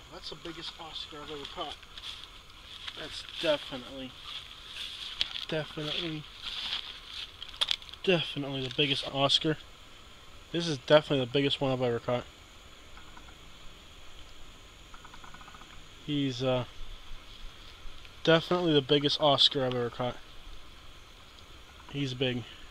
That's the biggest Oscar I've ever caught. That's definitely the biggest Oscar. This is definitely the biggest one I've ever caught. He's definitely the biggest Oscar I've ever caught. He's big.